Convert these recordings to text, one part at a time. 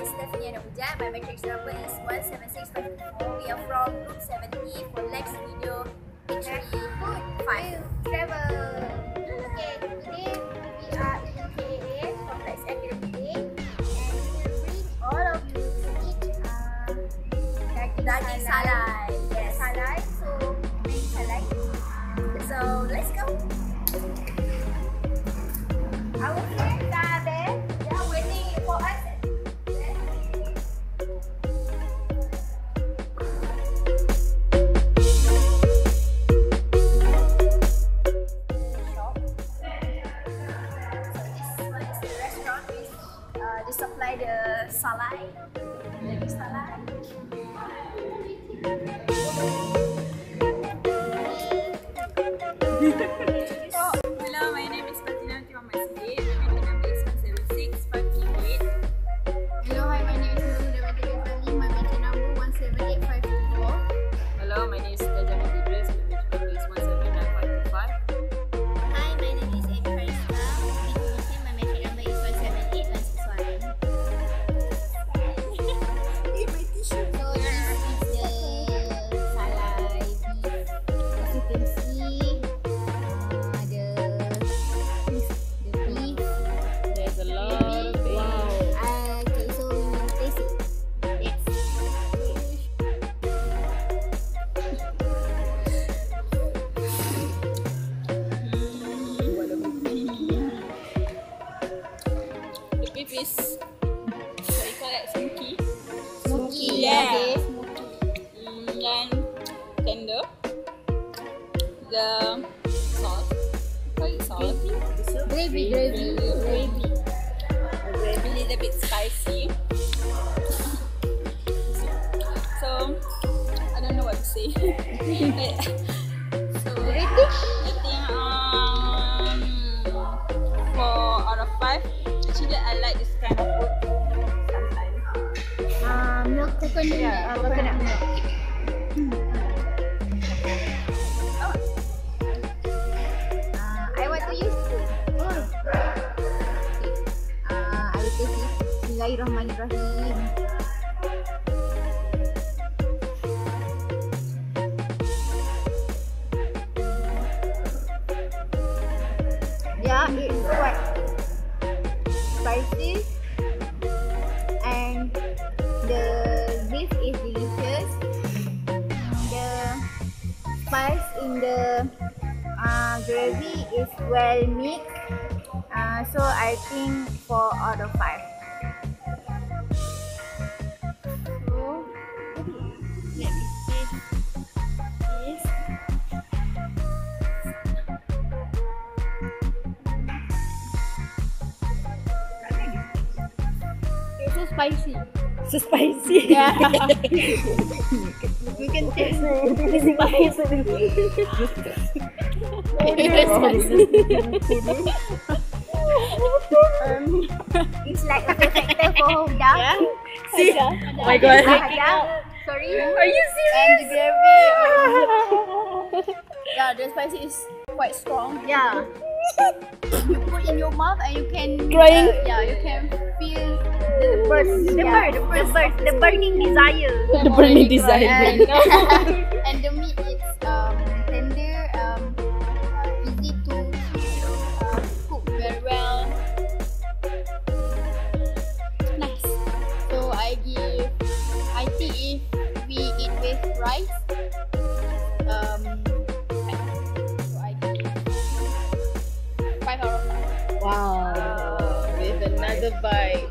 is Stephanie Anahujan. My matrix number is 17654. We are from group 70 for next video. Actually, fun travel. Okay, today we are in KAA Complex Academy Day, and we will bring all of you to eat daging salai. Yes. salai. So bring salai. So let's go. Our friends are there. They are waiting for us. They supply the salai, daging salai. Hello, my name is Fatina Muhammad Siddiq. My matrix number is 17658. Hello, hi. My name is Nurul Dewati. My matrix number 178524. Hello, my name is Benjamin Idris. My matrix number is 17955. Hi, my name is Amy Farista. My matrix number is 178161. So this is the salai beef. As you can see, the beef. There's a lot of things. Wow. Okay, so we will taste it. Yes. The beef is, what you call that, smoky. Smoky. Yeah. Okay, smoky. And tender. The sauce. What is sauce? Gravy. A little bit spicy. So, I don't know what to say. So, Rating? rating 4 out of 5. Actually, I like this kind of food sometimes. Milk coconut. Yeah, Coconut milk. I want to use food. I will taste it. Bismillahirrahmanirrahim. Yeah, it's quite spicy, and the beef is delicious. The spice in the gravy is well mixed. So I think 4 out of 5. So let me taste this. It's so spicy. So spicy. Yeah. You can taste the spice. It's like a protector for Hodang. Yeah. See? Oh my god. Sorry. Are you And the gravy. Yeah, the spicy is quite strong. Yeah. You put in your mouth and you can. Crying? Yeah, you can feel the burn. The burning desire. The burning desire. And the meat is tender, easy to cook very well. Nice. So I think if we eat with rice, so I give 5 out of 5. Wow. With another bite.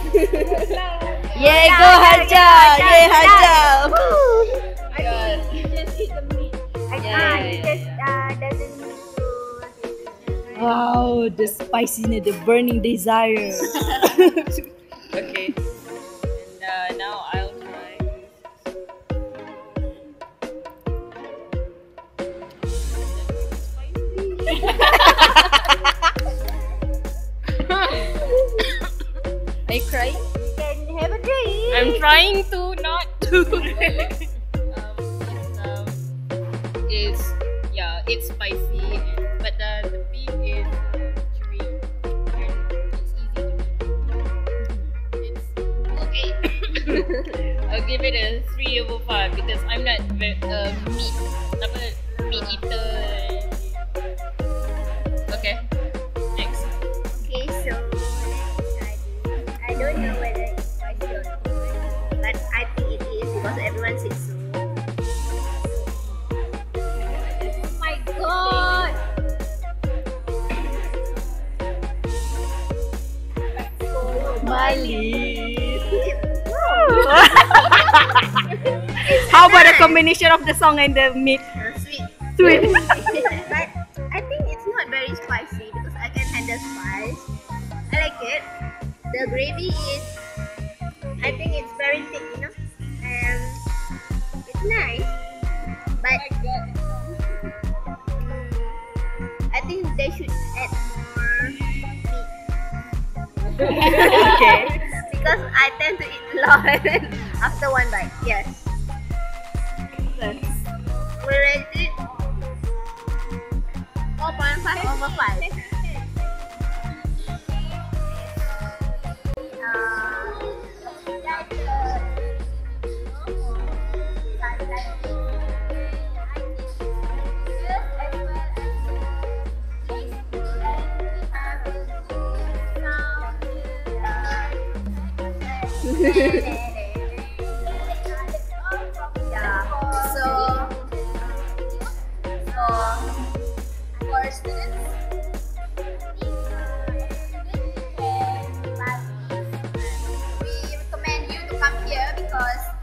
Yay, go Haja! Yay, Haja! I think you just eat the meat. You just doesn't need to. Wow, the spiciness, the burning desire. Okay. And now I'll try. Are you crying? You can have a drink. I'm trying to not to. It's spicy, but the beef is chewy and it's easy to eat. It's okay. I'll give it a 3/5 because I'm not meat eater. Okay, next. Okay, so I don't know whether it's spicy or not, but I think it is because everyone says so. Oh my god! Mali. Wow. How about the combination of the song and the meat? Sweet. Sweet. But I think it's not very spicy because I can handle spice. I like it. The gravy is, I think it's very thick, you know, and it's nice. But I think they should add more meat Okay. because I tend to eat a lot after one bite. Yes. We rate it 4.5/5. Yeah. So for students, we recommend you to come here because